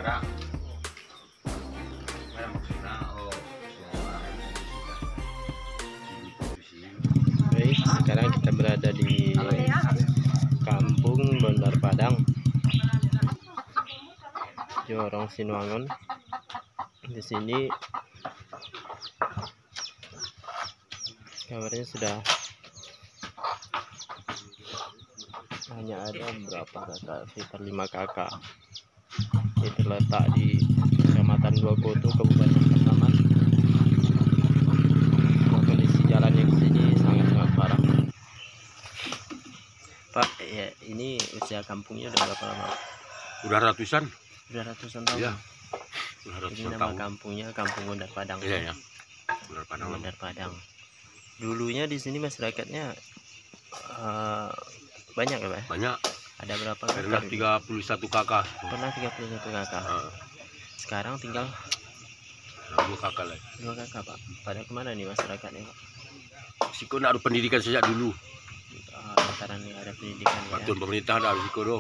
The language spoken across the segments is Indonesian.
Baik, sekarang kita berada di Kampung Bandar Padang, Jorong Sinuangun. Di sini kabarnya sudah hanya ada berapa kakak, sekitar 5 kakak. Ini terletak di Kecamatan Dua Koto, Kabupaten Pasaman. Kondisi jalannya di sini sangat parah. Pak, ya ini usia kampungnya udah berapa lama? Udah ratusan. Udah ratusan tahun. Iya. Udah Ini ratusan nama tahun. kampungnya Kampung Bandar Padang. Iya ya. Bandar Padang. Bandar Padang. Dulunya di sini masyarakatnya banyak ya, Pak? Banyak. Ada berapa Pernah kakak? 31 kakak. Pernah 31 kakak. Sekarang tinggal 2 kakak lagi. 2 kakak, Pak. Pada kemana nih masyarakatnya, Pak? Siko nak ada pendidikan sejak dulu. Lantaran ada pendidikan ya. Bantuan pemerintah ada risiko doh.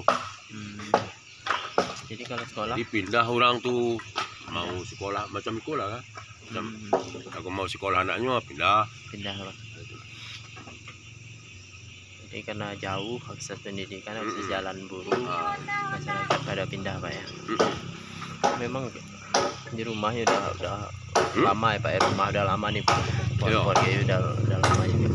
Jadi kalau sekolah Jadi pindah orang tuh mau sekolah macam sekolah kan. Macam aku mau sekolah anaknya pindah. pindah, Pak. Jadi karena jauh akses pendidikan, akses jalan buruk, masyarakat pada pindah, Pak ya. Memang di rumahnya udah lama ya, Pak ya. Rumah udah lama nih, Pak. Keluarga udah lama juga.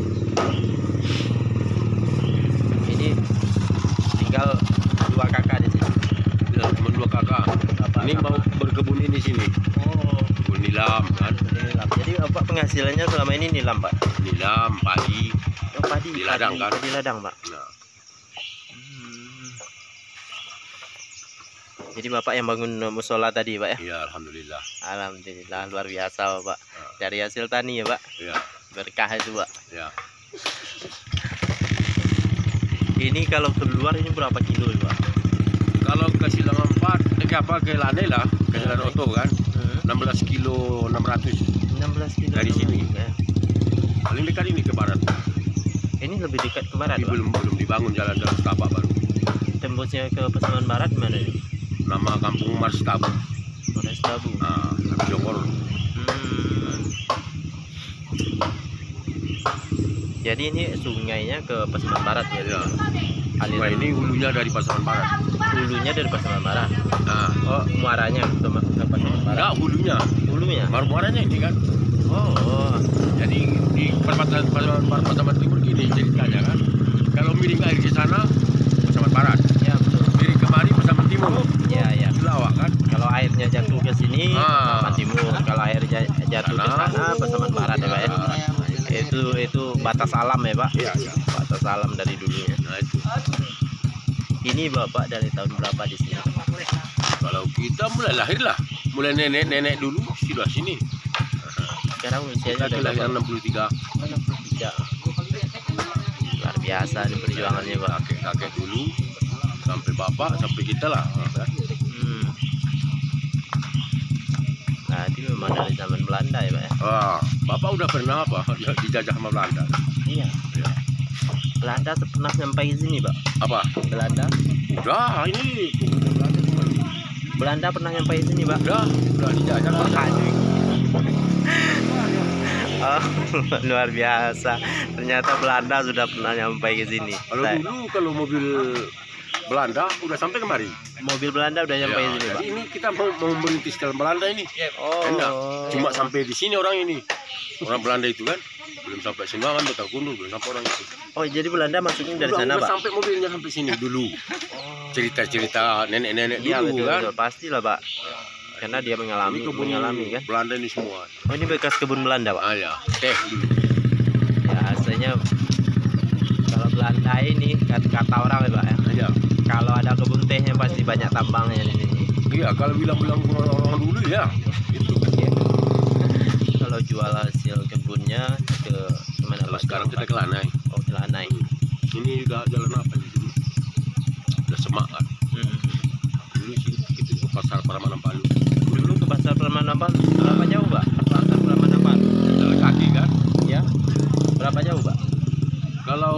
Ini tinggal 2 kakak di sini. Ya, cuma 2 kakak. Ini mau berkebun ini sini. Oh, Kebun nilam kan. nilam. Jadi Bapak penghasilannya selama ini nilam, Pak? Nilam, padi. Oh, padi. Di ladang, kan? Di ladang, Pak. Nah, Jadi Bapak yang bangun musola tadi, Pak ya? iya alhamdulillah. Alhamdulillah, luar biasa, Bapak. Dari hasil tani ya, Pak? Iya. Berkah itu, Pak. Ya. Ini kalau keluar ini berapa kilo, Pak? Kalau ke Silang 4, ke Lane lah, ke Jalan Oto kan, 16 kilo 600 16 kilo dari sini. Ya. Paling dekat ini ke barat. Ini lebih dekat ke barat, Tapi Pak? belum dibangun jalan-jalan setapak baru. Tembusnya ke Pasaman Barat mana nih? Nama kampung Marstabu. Polres Tabu. Nah, Jokor. Jadi ini sungainya ke Pasaman Barat ya? Ya. Aliran Sungai ini hulunya dari Pasaman Barat. hulunya dari Pasaman Barat. Nah, Oh, muaranya ke Pasaman Barat. enggak hulunya. Hulunya? Baru muaranya ini kan. Oh. Jadi di perbatasan Pasaman Timur gini ceritanya kan. Kalau miring air ke sana Pasaman Barat. Ya, betul. Miring kemari Pasaman Timur. Ya, ya. Lawak kan. Kalau airnya jatuh ke sini, Pasaman Timur. Kalau airnya jatuh ke sana, Pasaman Barat ya, Pak ya. Itu batas alam ya, Pak. Iya, iya. Batas alam dari dulunya. Nah, itu. Ini Bapak dari tahun berapa di sini? Kalau kita mulai lahir lah, mulai nenek dulu sudah sini. Sekarang usianya Kita udah kelahiran berapa? 63. 63. Luar biasa nih perjuangannya, Pak. Kakek dulu sampai bapak sampai kita lah. Nah, itu memang dari zaman Belanda ya, Pak ya? Bapak udah pernah apa dijajah sama Belanda? Iya. Belanda pernah sampai ke sini, Pak? Apa? Belanda? Udah ini Belanda pernah sampai ke sini, Pak? udah dijajah Belanda. Oh, luar biasa. Ternyata Belanda sudah pernah sampai ke sini. Kalau mobil Belanda udah sampai kemari. Mobil Belanda udah sampai ke sini, Pak. Jadi ini kita mau merintis dalam Belanda ini. Oh. Enak. Cuma sampai di sini orang ini. Orang Belanda itu kan belum sampai Sinuangun, Betal Kundu, belum sampai orang itu. Oh, jadi Belanda masuknya dari sana, udah Pak? sampai mobilnya sampai sini dulu. Cerita-cerita nenek-nenek Iya, dulu betul, kan. betul. Pastilah, Pak. Karena dia mengalami kan. Belanda ini semua. Oh, ini bekas kebun Belanda, Pak. Ya, teh dulu. Ya, aslinya kalau Belanda ini kata orang ya, Pak ya. Iya. Kalau ada kebun tehnya pasti banyak tambangnya di sini. Iya, kalau bilang-bilang orang dulu ya. Itu. Kalau jual hasil kebunnya ke mana, Kalau Pak? sekarang kita ke Lanai. Oh, ke Lanai. Ini udah jalan apa di sini? Udah semak kan. Dulu sini kita ke pasar Pramana Palu. Dulu ke pasar Pramana Palu. Berapa jauh, Pak? Pasar Pramana Palu. Jalan kaki kan? Ya. Berapa jauh, Pak? Kalau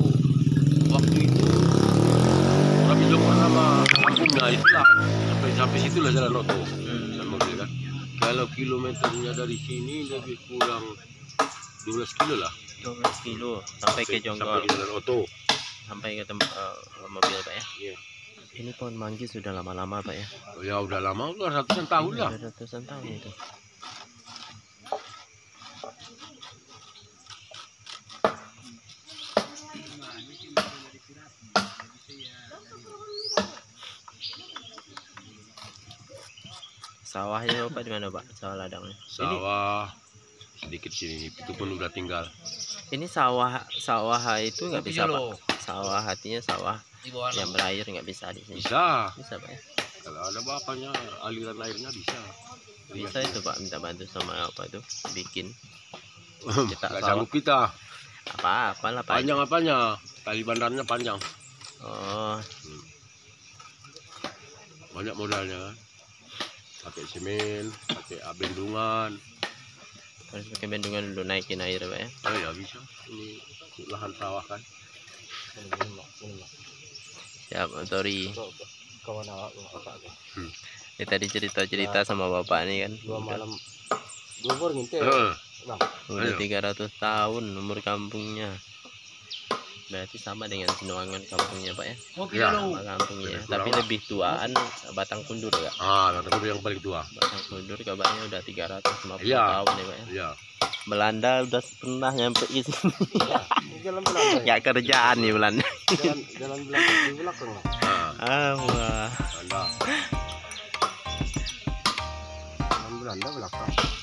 waktu itu orang bilang sama kampungnya itulah Ke situlah jalan oto dan mobil kan. Kalau kilometernya dari sini lebih kurang 12 kilo lah. 12 kilo sampai ke Jonggol, Sampai ke jalan oto. sampai ke tempat mobil Pak ya. Iya. Ini pohon manggis sudah lama-lama Pak ya. Oh, ya udah lama, udah ratusan tahun lah. Sudah ratusan tahun itu. Sawahnya Bapak di mana Pak? Sawah ladangnya. Sawah sedikit sini, itu pun udah tinggal. Ini sawah itu nggak bisa Pak. Sawah hatinya sawah yang berair nggak bisa di sini. Bisa. Bisa Pak ya. Kalau ada bapaknya, aliran airnya bisa. Bisa itu Pak, minta bantu sama apa tuh bikin Nggak sanggup kita. apalah Pak. Panjang apanya? Tali bandarnya panjang. Oh, Banyak modalnya kan. Pakai semen, pakai bendungan. harus pakai bendungan dulu naikin air Pak ya. Oh ya bisa. Ini lahan sawah kan. Siap, Tori. Ini tadi cerita sama Bapak nih kan. Udah 300 tahun umur kampungnya. Berarti sama dengan Sinuangan kampungnya Pak ya. Ya. Sama kampungnya. Tapi lebih tuaan Batang Kundur ya. Batang Kundur yang paling tua. Batang Kundur kabarnya udah 350 Iya. tahun ya Pak ya. Iya. Belanda udah pernah nyampe di sini. Jalan Belanda. Ya kerjaan nih Belanda. Jalan Belanda di belakang lah. Wah. Belanda. Jalan Belanda belakang.